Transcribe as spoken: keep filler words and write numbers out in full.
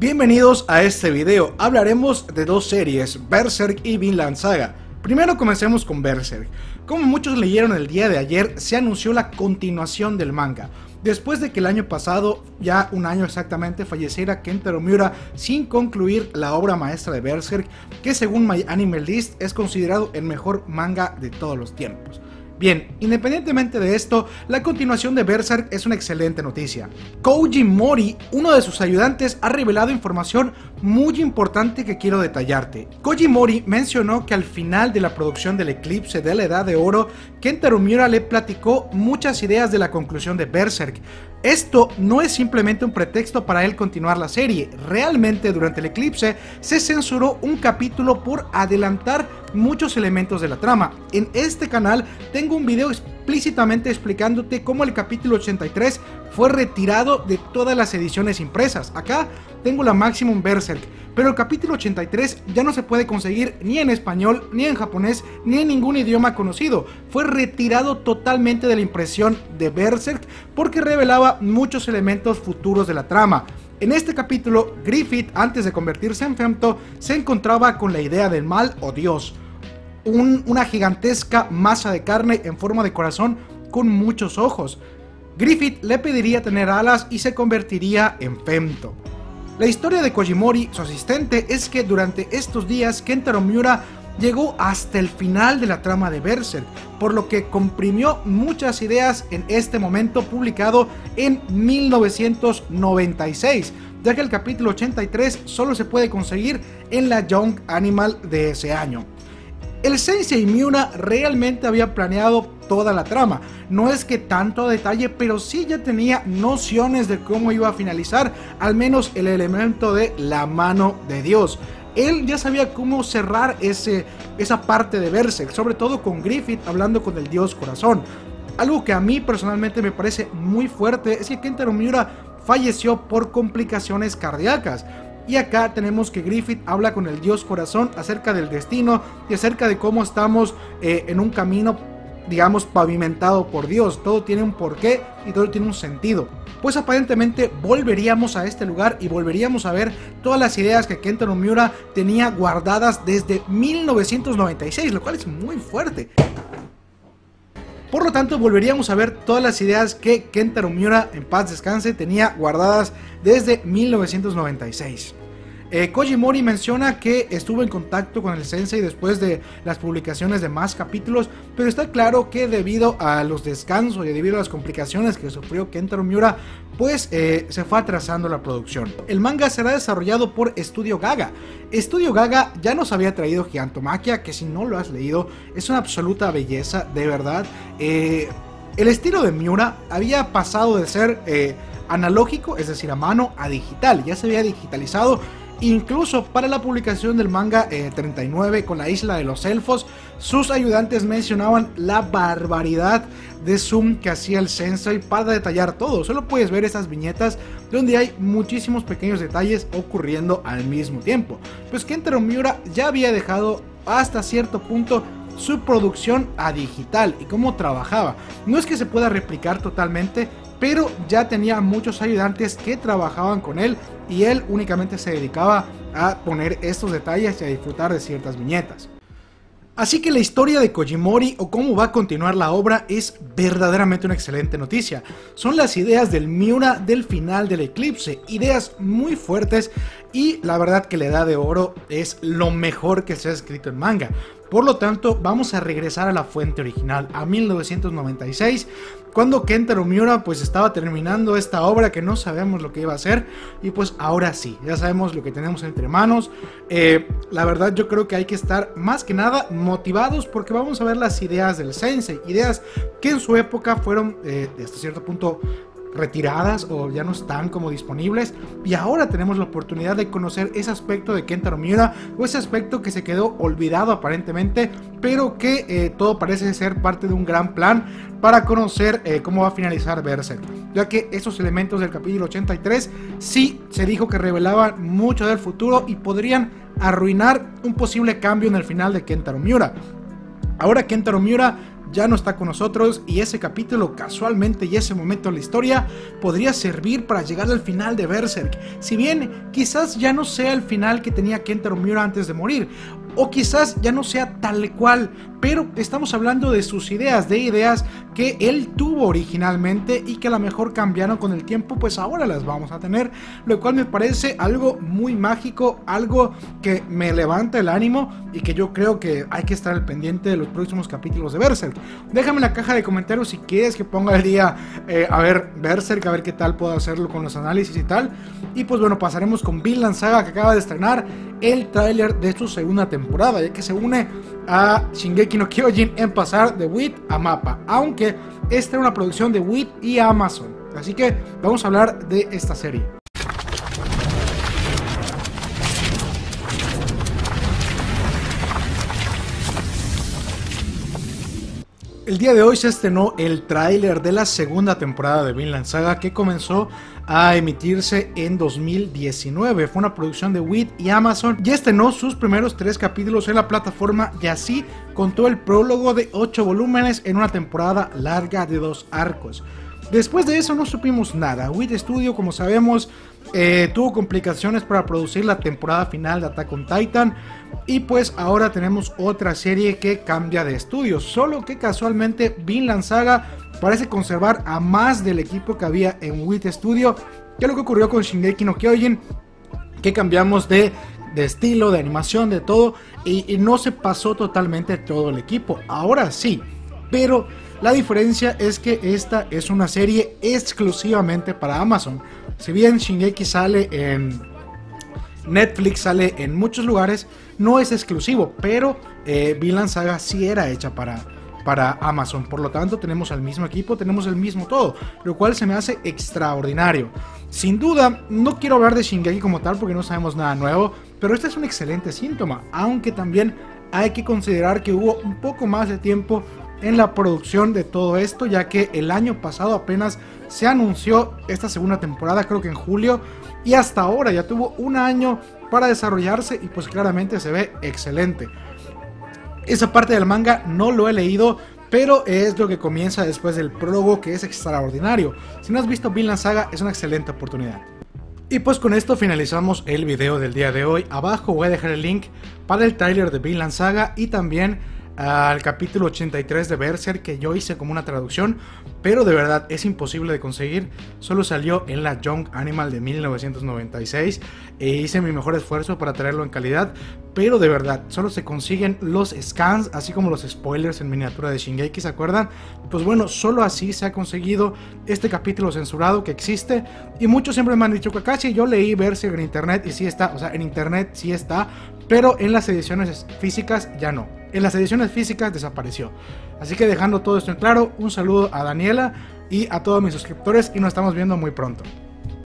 Bienvenidos a este video. Hablaremos de dos series, Berserk y Vinland Saga. Primero comencemos con Berserk. Como muchos leyeron el día de ayer, se anunció la continuación del manga. Después de que el año pasado, ya un año exactamente, falleciera Kentaro Miura sin concluir la obra maestra de Berserk, que según My Anime List es considerado el mejor manga de todos los tiempos. Bien, independientemente de esto, la continuación de Berserk es una excelente noticia. Koji Mori, uno de sus ayudantes, ha revelado información muy importante que quiero detallarte. Koji Mori mencionó que al final de la producción del eclipse de la Edad de Oro, Kentaro Miura le platicó muchas ideas de la conclusión de Berserk. Esto no es simplemente un pretexto para él continuar la serie, realmente durante el eclipse se censuró un capítulo por adelantar muchos elementos de la trama. En este canal tengo un video explícitamente explicándote cómo el capítulo ochenta y tres fue retirado de todas las ediciones impresas. Acá tengo la Maximum Berserk, pero el capítulo ochenta y tres ya no se puede conseguir ni en español, ni en japonés, ni en ningún idioma conocido. Fue retirado totalmente de la impresión de Berserk porque revelaba muchos elementos futuros de la trama. En este capítulo, Griffith, antes de convertirse en Femto, se encontraba con la idea del mal o Dios. Un, una gigantesca masa de carne en forma de corazón con muchos ojos. Griffith le pediría tener alas y se convertiría en Femto. La historia de Koji Mori, su asistente, es que durante estos días Kentaro Miura llegó hasta el final de la trama de Berserk, por lo que comprimió muchas ideas en este momento publicado en mil novecientos noventa y seis, ya que el capítulo ochenta y tres solo se puede conseguir en la Young Animal de ese año. El Sensei Miura realmente había planeado toda la trama, no es que tanto a detalle, pero sí ya tenía nociones de cómo iba a finalizar, al menos el elemento de la mano de Dios. Él ya sabía cómo cerrar ese, esa parte de Berserk, sobre todo con Griffith hablando con el Dios Corazón. Algo que a mí personalmente me parece muy fuerte es que Kentaro Miura falleció por complicaciones cardíacas. Y acá tenemos que Griffith habla con el Dios Corazón acerca del destino y acerca de cómo estamos eh, en un camino, digamos, pavimentado por Dios. Todo tiene un porqué y todo tiene un sentido. Pues aparentemente volveríamos a este lugar y volveríamos a ver todas las ideas que Kentaro Miura tenía guardadas desde mil novecientos noventa y seis, lo cual es muy fuerte. Por lo tanto, volveríamos a ver todas las ideas que Kentaro Miura, en paz descanse, tenía guardadas desde mil novecientos noventa y seis. Eh, Koji Mori menciona que estuvo en contacto con el Sensei después de las publicaciones de más capítulos, pero está claro que debido a los descansos y debido a las complicaciones que sufrió Kentaro Miura, pues eh, se fue atrasando la producción. El manga será desarrollado por Studio Gaga. Studio Gaga ya nos había traído Gigantomachia, que si no lo has leído es una absoluta belleza, de verdad. Eh, el estilo de Miura había pasado de ser eh, analógico, es decir, a mano, a digital. Ya se había digitalizado. Incluso para la publicación del manga eh, treinta y nueve con la isla de los elfos, sus ayudantes mencionaban la barbaridad de zoom que hacía el Sensei para detallar todo. Solo puedes ver esas viñetas donde hay muchísimos pequeños detalles ocurriendo al mismo tiempo. Pues Kentaro Miura ya había dejado hasta cierto punto su producción a digital y cómo trabajaba. No es que se pueda replicar totalmente, pero ya tenía muchos ayudantes que trabajaban con él y él únicamente se dedicaba a poner estos detalles y a disfrutar de ciertas viñetas. Así que la historia de Koji Mori o cómo va a continuar la obra es verdaderamente una excelente noticia. Son las ideas del Miura del final del eclipse, ideas muy fuertes y la verdad que la Edad de Oro es lo mejor que se ha escrito en manga. Por lo tanto, vamos a regresar a la fuente original, a mil novecientos noventa y seis, cuando Kentaro Miura pues estaba terminando esta obra que no sabemos lo que iba a hacer, y pues ahora sí, ya sabemos lo que tenemos entre manos. Eh, la verdad yo creo que hay que estar más que nada motivados porque vamos a ver las ideas del Sensei, ideas que en su época fueron eh, hasta cierto punto retiradas o ya no están como disponibles, y ahora tenemos la oportunidad de conocer ese aspecto de Kentaro Miura, o ese aspecto que se quedó olvidado aparentemente, pero que eh, todo parece ser parte de un gran plan para conocer eh, cómo va a finalizar Berserk, ya que esos elementos del capítulo ochenta y tres sí se dijo que revelaban mucho del futuro y podrían arruinar un posible cambio en el final de Kentaro Miura. Ahora Kentaro Miura ya no está con nosotros y ese capítulo casualmente y ese momento en la historia podría servir para llegar al final de Berserk. Si bien quizás ya no sea el final que tenía Kentaro Miura antes de morir, o quizás ya no sea tal cual, pero estamos hablando de sus ideas, de ideas que él tuvo originalmente y que a lo mejor cambiaron con el tiempo, pues ahora las vamos a tener, lo cual me parece algo muy mágico, algo que me levanta el ánimo y que yo creo que hay que estar al pendiente de los próximos capítulos de Berserk. Déjame en la caja de comentarios si quieres que ponga el día eh, a ver Berserk, a ver qué tal puedo hacerlo con los análisis y tal. Y pues bueno, pasaremos con Vinland Saga, que acaba de estrenar el tráiler de su segunda temporada, ya que se une a Shingeki no Kyojin en pasar de W I T a MAPPA, aunque esta era una producción de W I T y Amazon. Así que vamos a hablar de esta serie. El día de hoy se estrenó el tráiler de la segunda temporada de Vinland Saga, que comenzó a emitirse en dos mil diecinueve. Fue una producción de W I T y Amazon. Ya estrenó sus primeros tres capítulos en la plataforma y así contó el prólogo de ocho volúmenes en una temporada larga de dos arcos. Después de eso no supimos nada. W I T Studio, como sabemos, eh, tuvo complicaciones para producir la temporada final de Attack on Titan. Y pues ahora tenemos otra serie que cambia de estudio. Solo que casualmente Vinland Saga parece conservar a más del equipo que había en W I T Studio, que es lo que ocurrió con Shingeki no Kyojin, que cambiamos de, de estilo, de animación, de todo, y, y no se pasó totalmente todo el equipo. Ahora sí, pero la diferencia es que esta es una serie exclusivamente para Amazon. Si bien Shingeki sale en Netflix, sale en muchos lugares, no es exclusivo, pero eh, Vinland Saga sí era hecha para, para Amazon. Por lo tanto tenemos al mismo equipo, tenemos el mismo todo, lo cual se me hace extraordinario. Sin duda, no quiero hablar de Shingeki como tal porque no sabemos nada nuevo, pero este es un excelente síntoma, aunque también hay que considerar que hubo un poco más de tiempo en la producción de todo esto, ya que el año pasado apenas se anunció esta segunda temporada, creo que en julio, y hasta ahora ya tuvo un año para desarrollarse y pues claramente se ve excelente. Esa parte del manga no lo he leído, pero es lo que comienza después del prólogo, que es extraordinario. Si no has visto Vinland Saga, es una excelente oportunidad. Y pues con esto finalizamos el video del día de hoy. Abajo voy a dejar el link para el tráiler de Vinland Saga y también al capítulo ochenta y tres de Berserk, que yo hice como una traducción, pero de verdad es imposible de conseguir. Solo salió en la Young Animal de mil novecientos noventa y seis e hice mi mejor esfuerzo para traerlo en calidad, pero de verdad solo se consiguen los scans, así como los spoilers en miniatura de Shingeki, ¿se acuerdan? Pues bueno, solo así se ha conseguido este capítulo censurado que existe. Y muchos siempre me han dicho, Kakashi, yo leí Berserk en internet y sí está, o sea, en internet sí está, pero en las ediciones físicas ya no. En las ediciones físicas desapareció. Así que dejando todo esto en claro, un saludo a Daniela y a todos mis suscriptores y nos estamos viendo muy pronto.